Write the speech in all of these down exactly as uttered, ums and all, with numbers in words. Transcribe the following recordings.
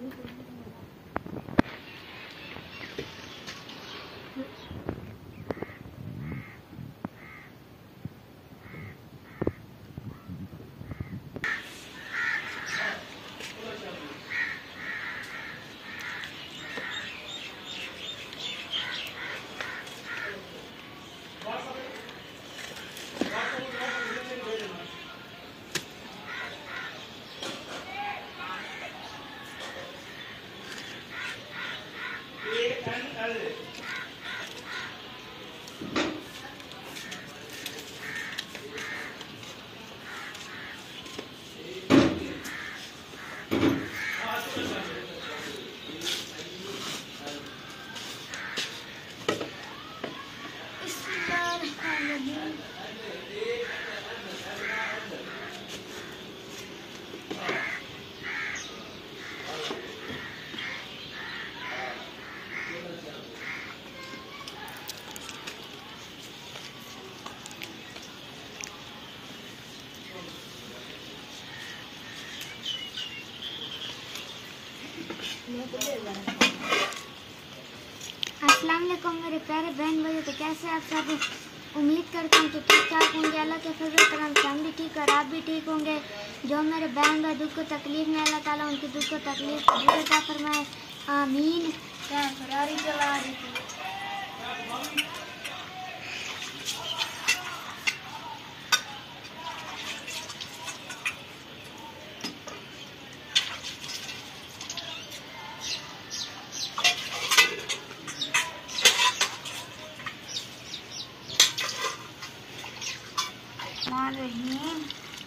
अस्सलाम वालेकुम मेरे प्यारे बहन भाइयों, तो कैसे आप सब? उम्मीद करता हूँ तो ठीक ठाक होंगे। अल्लाह के फजल करम से हम भी ठीक और आप भी ठीक होंगे। जो मेरे बहन भाई दुख को तकलीफ में, अल्लाह ताला उनकी दुख को तकलीफ को दूर अता फरमाए, आमीन। फरारी चला रही थी। रहीम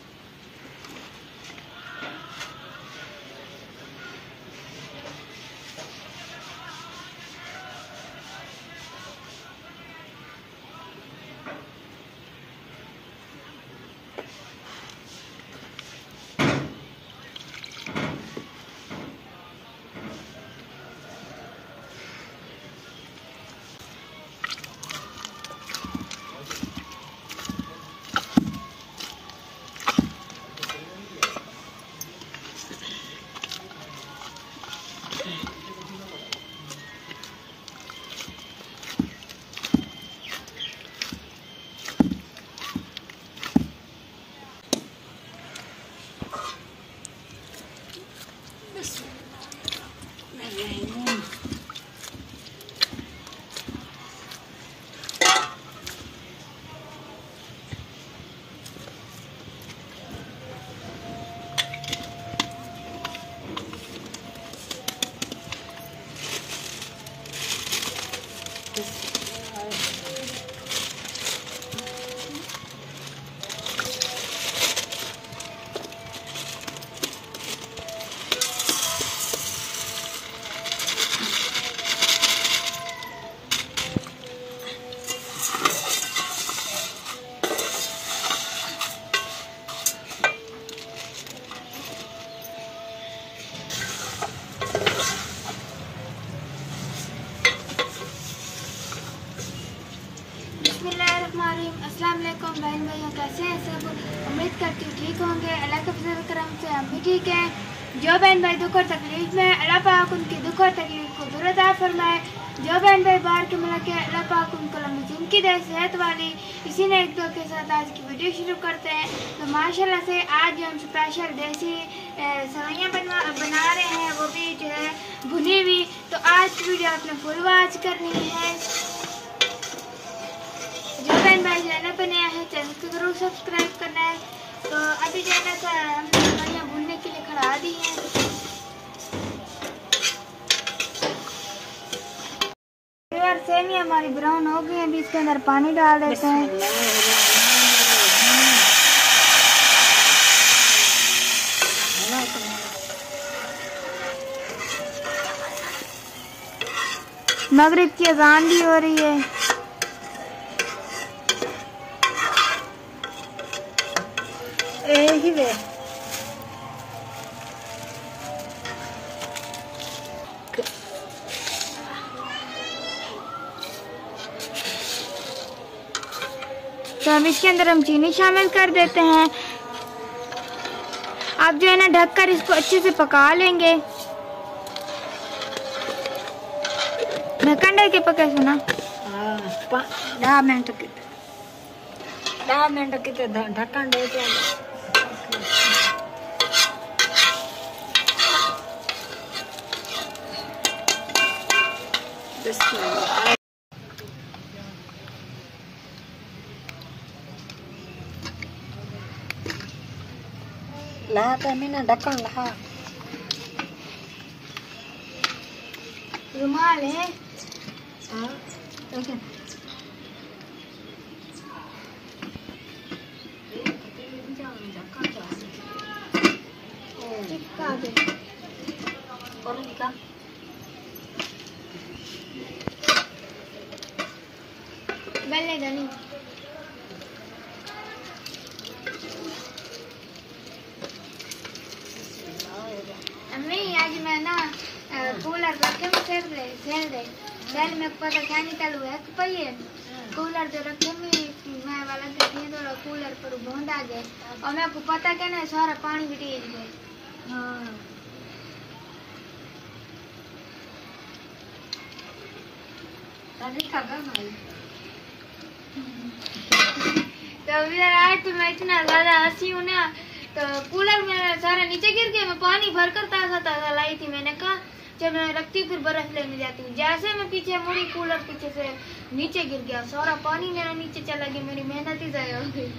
अस्सलाम वालेकुम बहन भाइयों, कैसे हैं सब? उम्मीद करती हूँ ठीक होंगे। अल्लाह के फजल करम से हम भी ठीक हैं। जो बहन भाई दुख और तकलीफ में, अल्लाह पाक उनकी दुख और तकलीफ को दूर अता फरमाए। जो बहन भाई बाहर के मुल्क है, अल्लाह पाक उनको लंबी जिंदगी दे, सेहत वाली। इसी ने एक दो के साथ आज की वीडियो शुरू करते हैं। तो माशाल्लाह से आज जो हम स्पेशल देसी सेवइयाँ बनवा बना रहे हैं, वो भी जो है भुनी हुई। तो आज की वीडियो आपने फुल वॉच करनी है। जो बहन भाई चैनल पर नया है, चैनल को जरूर सब्सक्राइब करना है। तो अभी जो है ना हमने सेवइयाँ भूनने के लिए खड़ा दी हैं। सेवइयाँ हमारी ब्राउन हो गई हैं। अभी इसके अंदर पानी डाल देते हैं। मगरिब की अजान भी हो रही है। यही वे तो अब इसके अंदर हम चीनी शामिल कर देते हैं। आप जो है ना ढककर इसको अच्छे से पका लेंगे। मैं कंडे के पके सुना हाँ दस मिनट की दस मिनट की ढक्कन दे के ला तो मैंने ढक्कन ला रुमाल है हाँ ओके चिपका दे और निकाल गलेगा नहीं अम्मी आज मैं ना कूलर रखे में खेल रहे खेल रहे खेल में पता क्या निकल हुआ है पहिए कूलर जो रखे में मैं वाला देखिए तो कूलर पर बूंद आ गए और मेरे को पता क्या ना सारा पानी भी टेज गए हाँ तभी खागा भाई तो आज तो मैं इतना ज्यादा हंसी हूँ ना तो कूलर में सारा नीचे गिर गया मैं पानी भर कर ताजा ताजा लाई थी मैंने कहा जब मैं रखती हूँ फिर बर्फ लेने जाती हूँ जैसे मैं पीछे मुड़ी कूलर पीछे से नीचे गिर गया सारा पानी मेरा नीचे चला गया मेरी मेहनत ही जाया हो गई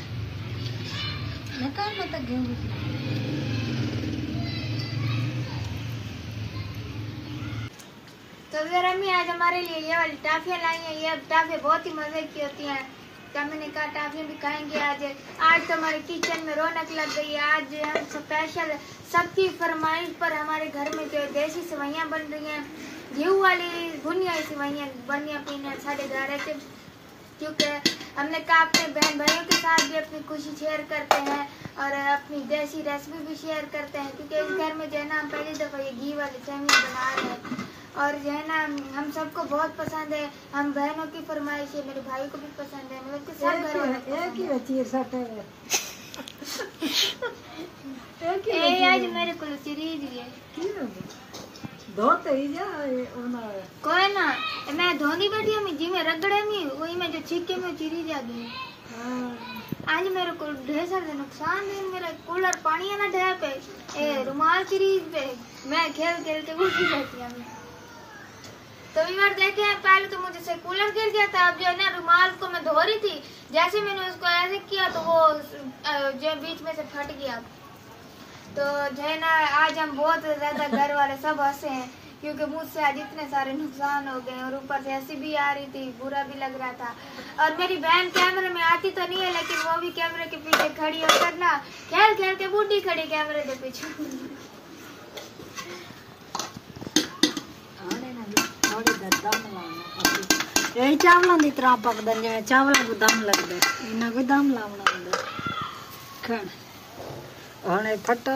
तो फिर अम्मी आज हमारे लिए ये वाली टाफियाँ लाई हैं ये टाफियाँ बहुत ही मजे की होती हैं तो मैंने कहा टाफियाँ भी खाएंगे आज आज तो हमारे किचन में रौनक लग गई है आज हम स्पेशल सबकी फरमाइश पर हमारे घर में जो देसी सेवइयाँ बन रही हैं घी वाली भुनिया सेवइयाँ बनिया पीना साढ़े घर है क्योंकि हमने कहा अपने बहन भाइयों के साथ भी अपनी खुशी शेयर करते हैं और अपनी देसी रेसिपी भी शेयर करते हैं क्योंकि इस घर में जो है ना हम पहली दफ़ा ये घी वाली सेवइयाँ बना रहे हैं और जो है ना हम सबको बहुत पसंद है हम बहनों की फरमाइश है मेरे भाई को भी पसंद है मतलब कि सब घर वाले एक ही बच्ची सट है एक ही ए आज मेरे को सीरीज है धोते ही जा ओना कोई ना मैं धोनी बैठी हूँ जी में रगड़े में वही में जो छिक्के में चिरी जा गई आज मेरे को ढेर सारे नुकसान है मेरा कूलर पानी है ना ढेर पे ए रुमाल सीरीज पे मैं खेल खेल के उठी जाती हूँ तो एक बार देखे हैं पहले तो मुझे से कूलर गिर गया था अब जो है ना रुमाल को मैं धो रही थी जैसे मैंने उसको ऐसे किया तो वो जो बीच में से फट गया तो जो है ना आज हम बहुत ज्यादा घर वाले सब हंसे हैं क्योंकि मुझसे आज इतने सारे नुकसान हो गए और ऊपर से हंसी भी आ रही थी बुरा भी लग रहा था और मेरी बहन कैमरे में आती तो नहीं है लेकिन वो भी कैमरे के पीछे खड़ी होकर ना खेल खेल के बूढ़ी खड़ी कैमरे के पीछे यही चावलों की तरह पकड़ जिम्मे चावलों को दम लगता है इन्ना कोई दम लावना होंगे खण हने फटा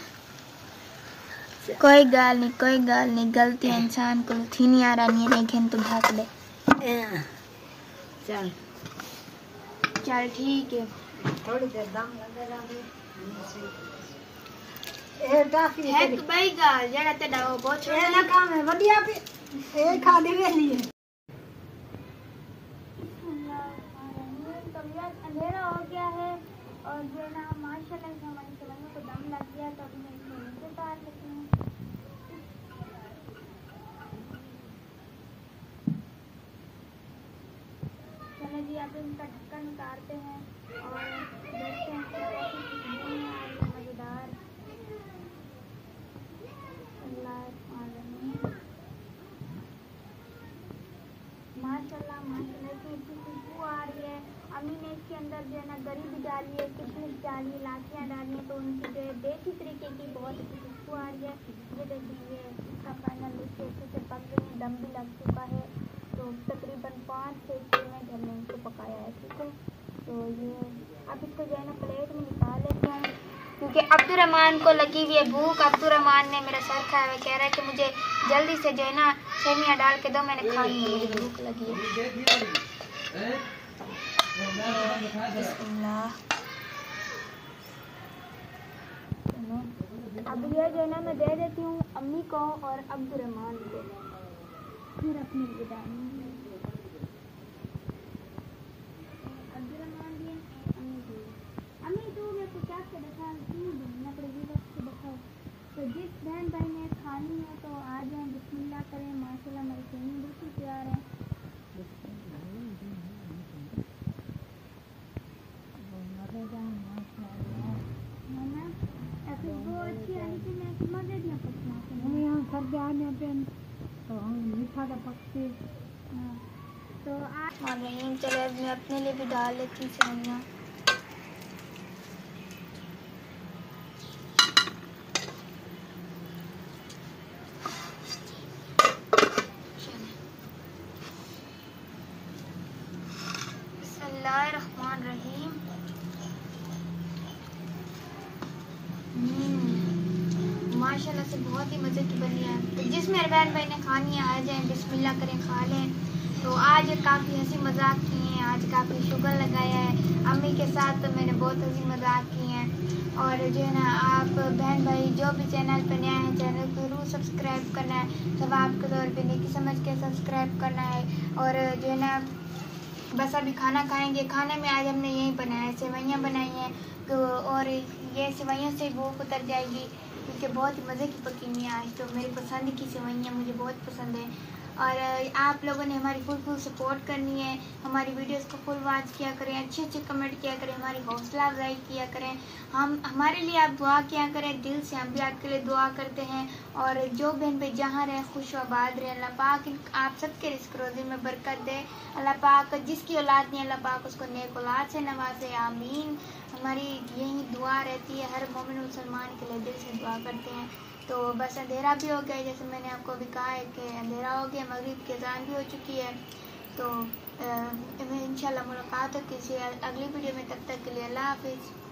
कोई गाल नहीं कोई गाल नहीं गलती इंसान को थी नहीं आ रहा नहीं लेकिन तू ढक दे चल चल ठीक है थोड़ी देर दम लगेगा ए टाफी है तो भाई गाल जरा ते डाओ बहुत छोटा ना काम है बढ़िया पे ए खा दे वेली है अंधेरा हो गया है और जो ना माशाल्लाह से हमारी सेवइयों को दम लग गया तो अभी मैं इसमें नीचे उतार लेती हूँ चलो जी अब इनका ढक्कन उतारते हैं और देखते हैं कि मज़ेदार माशाल्लाह माशाल्लाह की इतनी खुशबू आ रही है अम्मी ने इसके अंदर जो है ना गरीबी डाली है किशमिश डाली है लाखियाँ डाली है तो उनकी जो है देसी तरीके की बहुत अच्छी खुशबू आ रही है ये देखिए इसका फाइनल लुक अच्छे से पक गई है दम भी लग चुका है तो तकरीबन पाँच से छः मिनट हमने इसको पकाया है ठीक है तो ये अब इसको जो है ना प्लेट में निकाल लेते हैं क्योंकि अब्दुर्रहमान को लगी हुई है भूख अब्दुर्रहमान ने मेरा सर खाया हुआ कह रहा है कि मुझे जल्दी से जो है ना सेवियाँ डाल के दो मैंने खानी है मुझे भूख लगी है अब ये जो है ना मैं दे देती हूँ अम्मी को और अब्दुर्रहमान को फिर अपनी विदाई अब्दुलरहमान जी अम्मी जी अम्मी तू मेरे को क्या के दिखा क्यों ना पड़ेगी वक्त से दिखाओ। तो जिस बहन भाई ने खानी है तो आ जाए, बिस्मिल्लाह करें। माशाल्लाह हमारी सेहत बिल्कुल तैयार है। ऐसे वो अच्छी आई थी मैं कितना दे दिया पकना हम यहाँ सर्दी आने पे तो हम मीठा का पकते। हाँ तो आज रहीम चले अब मैं अपने लिए भी डाल लेती हूँ सेवइयाँ। बिस्मिल्लाहिर्रहमानिर्रहीम। माशाल्लाह से बहुत ही मज़े की बनी है। तो जिस मेरे बहन भाई ने खानी है आ जाए, बिस्मिल्लाह करें, खा लें। तो आज काफ़ी हंसी मजाक किए हैं, आज काफ़ी शुगर लगाया है अम्मी के साथ। तो मैंने बहुत हंसी मजाक किए हैं। और जो है ना आप बहन भाई जो भी चैनल पर नया है चैनल को जरूर सब्सक्राइब करना है। सब आपके तौर पर नेकी समझ के सब्सक्राइब करना है। और जो है ना बस अभी खाना खाएंगे। खाने में आज हमने यही बनाया है, सेवइयाँ बनाई हैं। तो और ये सेवइयों से भूख उतर जाएगी क्योंकि बहुत ही मज़े की पकी हुई है आज। तो मेरी पसंद की सेवइयाँ मुझे बहुत पसंद है। और आप लोगों ने हमारी फुल फुल सपोर्ट करनी है। हमारी वीडियोस को फुल वॉच किया करें, अच्छे अच्छे कमेंट किया करें, हमारी हौसला अफजाई किया करें। हम हमारे लिए आप दुआ किया करें, दिल से हम भी आपके लिए दुआ करते हैं। और जो बहन भाई जहाँ रहें खुश आबाद रहें। अल्लाह पाक आप सबके रिस्क रोज़ी में बरकत दे। अल्लाह पाक जिसकी औलाद नहीं अल्लाह पाक उसको नेक औलाद से नवाजे, आमीन। हमारी यही दुआ रहती है, हर मोमिन मुसलमान के लिए दिल से दुआ करते हैं। तो बस अंधेरा भी हो गया, जैसे मैंने आपको अभी कहा है कि अंधेरा हो गया, मगरिब की अज़ान भी हो चुकी है। तो इंशाल्लाह मुलाकात हो किसी अगली वीडियो में, तब तक के लिए अल्लाह हाफिज़।